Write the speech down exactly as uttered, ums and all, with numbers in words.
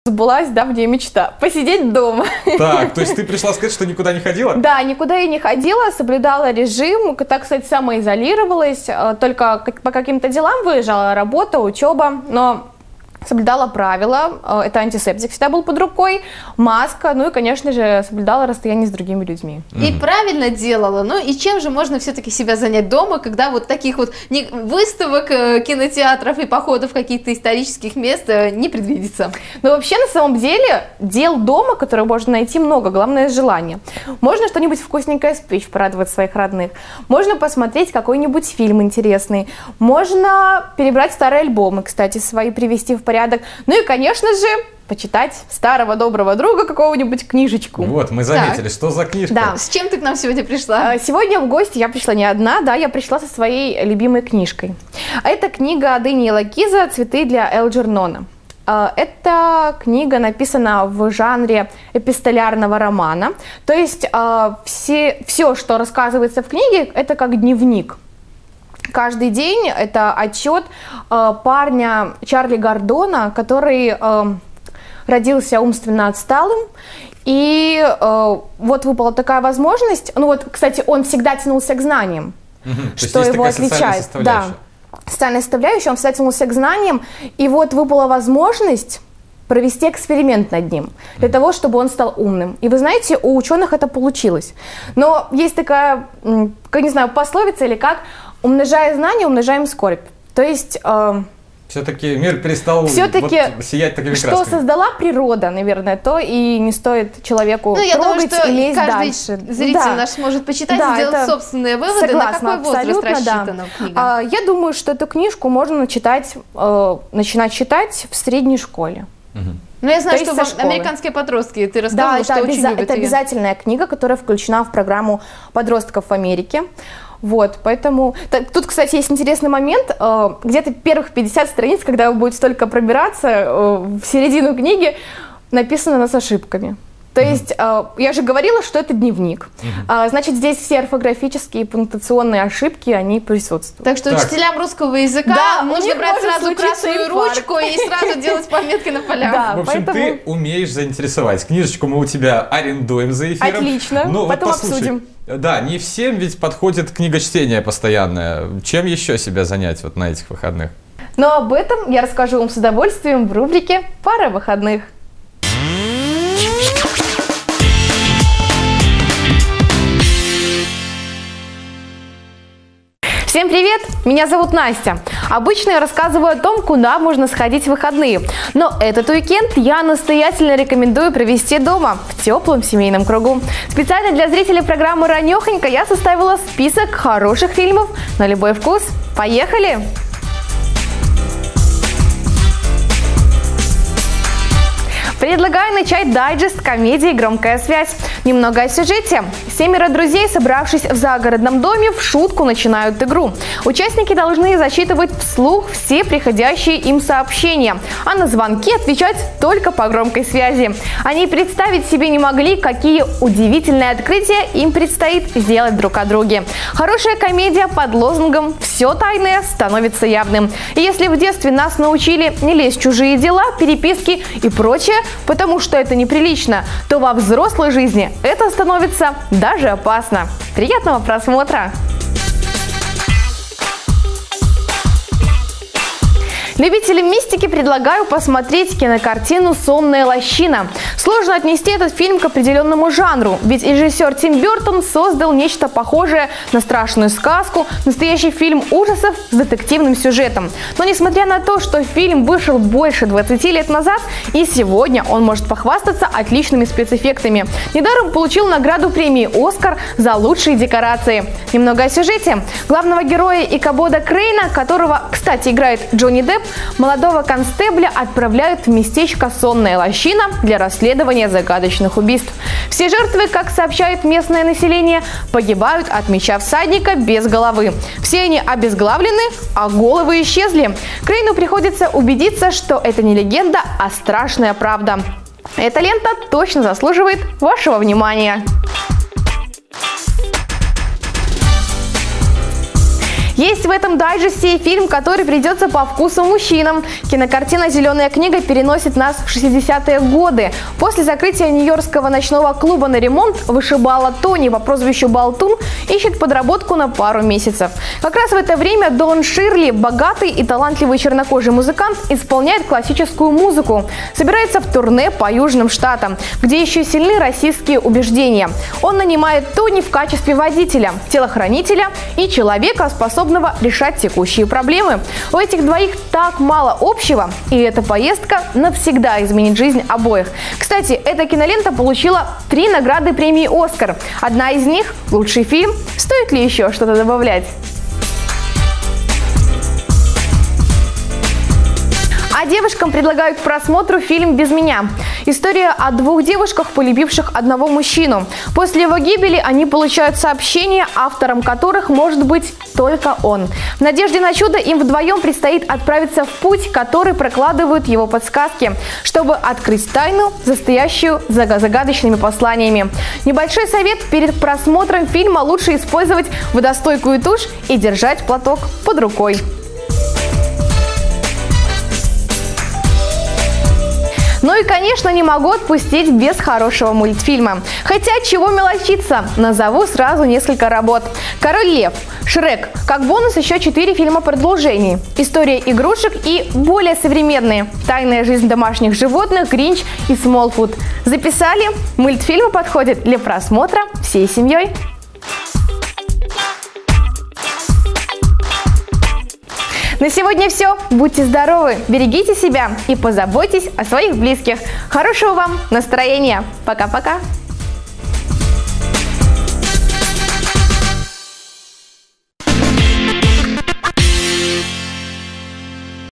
Сбылась давняя мечта – посидеть дома. Так, то есть ты пришла сказать, что никуда не ходила? Да, никуда я не ходила, соблюдала режим, так, кстати, самоизолировалась, только по каким-то делам выезжала, работа, учеба, но соблюдала правила, это антисептик всегда был под рукой, маска, ну и, конечно же, соблюдала расстояние с другими людьми. И mm-hmm. правильно делала. Ну и чем же можно все-таки себя занять дома, когда вот таких вот выставок, кинотеатров и походов в каких-то исторических мест не предвидится? Ну вообще, на самом деле, дел дома, которые можно найти, много, главное желание. Можно что-нибудь вкусненькое спечь, порадовать своих родных, можно посмотреть какой-нибудь фильм интересный, можно перебрать старые альбомы, кстати, свои привести в порядок. Ну и, конечно же, почитать старого доброго друга какого-нибудь книжечку. Вот, мы заметили, так. Что за книжка? Да. С чем ты к нам сегодня пришла? Сегодня в гости я пришла не одна, да, я пришла со своей любимой книжкой. Это книга Дэниела Киза «Цветы для Элджернона». Эта книга написана в жанре эпистолярного романа, то есть все, все, что рассказывается в книге, это как дневник. Каждый день это отчет э, парня Чарли Гордона, который э, родился умственно отсталым. И э, вот выпала такая возможность. Ну вот, кстати, он всегда тянулся к знаниям, угу, что его отличает. Да, социальная составляющая, он всегда тянулся к знаниям. И вот выпала возможность провести эксперимент над ним, для того, чтобы он стал умным. И вы знаете, у ученых это получилось. Но есть такая, не знаю, пословица или как, умножая знания, умножаем скорбь. То есть... Э, все-таки мир перестал все-таки вот сиять такими красками. Что создала природа, наверное, то и не стоит человеку ну, я трогать думаю, что и лезть каждый дальше. Зритель да. наш сможет почитать, да, сделать собственные выводы. Согласна, на какой возраст рассчитана да. книга? А, я думаю, что эту книжку можно читать, э, начинать читать в средней школе. Угу. Ну, я знаю, то что американские подростки, ты рассказывала, да, что это очень обяза- любят это ее. обязательная книга, которая включена в программу подростков в Америке. Вот, поэтому... Так, тут, кстати, есть интересный момент. Э, где-то первых пятьдесят страниц, когда вы будете только пробираться э, в середину книги, написано она с ошибками. То mm-hmm. есть, э, я же говорила, что это дневник. Mm-hmm. э, значит, здесь все орфографические и пунктуационные ошибки, они присутствуют. Так что так. учителям русского языка да, нужно брать сразу красную ручку и сразу делать пометки на полях. Да, в общем, поэтому... ты умеешь заинтересовать. Книжечку мы у тебя арендуем за эфиром. Отлично, ну, потом вот обсудим. Да, не всем ведь подходит книгочтение постоянное. Чем еще себя занять вот на этих выходных? Но об этом я расскажу вам с удовольствием в рубрике «Пара выходных». Всем привет! Меня зовут Настя. Обычно я рассказываю о том, куда можно сходить в выходные. Но этот уикенд я настоятельно рекомендую провести дома, в теплом семейном кругу. Специально для зрителей программы «Ранёхонько» я составила список хороших фильмов на любой вкус. Поехали! Предлагаю начать дайджест комедии «Громкая связь». Немного о сюжете. Семеро друзей, собравшись в загородном доме, в шутку начинают игру. Участники должны зачитывать вслух все приходящие им сообщения, а на звонки отвечать только по громкой связи. Они представить себе не могли, какие удивительные открытия им предстоит сделать друг о друге. Хорошая комедия под лозунгом «Все тайное становится явным». И если в детстве нас научили не лезть в чужие дела, переписки и прочее, потому что это неприлично, то во взрослой жизни это становится даже опасно. Приятного просмотра! Любителям мистики предлагаю посмотреть кинокартину «Сонная лощина». Сложно отнести этот фильм к определенному жанру, ведь режиссер Тим Бертон создал нечто похожее на страшную сказку, настоящий фильм ужасов с детективным сюжетом. Но несмотря на то, что фильм вышел больше двадцати лет назад, и сегодня он может похвастаться отличными спецэффектами. Недаром получил награду премии «Оскар» за лучшие декорации. Немного о сюжете. Главного героя Икабода Крейна, которого, кстати, играет Джонни Депп, молодого констебля отправляют в местечко «Сонная лощина» для расследования загадочных убийств. Все жертвы, как сообщает местное население, погибают от меча всадника без головы. Все они обезглавлены, а головы исчезли. Крейну приходится убедиться, что это не легенда, а страшная правда. Эта лента точно заслуживает вашего внимания. Есть в этом дайджесте и фильм, который придется по вкусу мужчинам. Кинокартина «Зеленая книга» переносит нас в шестидесятые годы. После закрытия нью-йоркского ночного клуба на ремонт вышибала Тони по прозвищу Болтун ищет подработку на пару месяцев. Как раз в это время Дон Ширли, богатый и талантливый чернокожий музыкант, исполняет классическую музыку. Собирается в турне по Южным Штатам, где еще сильны российские убеждения. Он нанимает Тони в качестве водителя, телохранителя и человека, способного решать текущие проблемы. У этих двоих так мало общего, и эта поездка навсегда изменит жизнь обоих. Кстати, эта кинолента получила три награды премии «Оскар». Одна из них – лучший фильм. Стоит ли еще что-то добавлять? А девушкам предлагаю к просмотру фильм «Без меня». История о двух девушках, полюбивших одного мужчину. После его гибели они получают сообщение, автором которых может быть только он. В надежде на чудо им вдвоем предстоит отправиться в путь, который прокладывают его подсказки, чтобы открыть тайну, застоящую за загадочными посланиями. Небольшой совет: перед просмотром фильма лучше использовать водостойкую тушь и держать платок под рукой. Ну и, конечно, не могу отпустить без хорошего мультфильма. Хотя, чего мелочиться, назову сразу несколько работ. «Король лев», «Шрек», как бонус еще четыре фильма продолжений. «История игрушек» и более современные «Тайная жизнь домашних животных», «Гринч» и «Смолфут». Записали? Мультфильмы подходят для просмотра всей семьей. На сегодня все. Будьте здоровы, берегите себя и позаботьтесь о своих близких. Хорошего вам настроения. Пока-пока.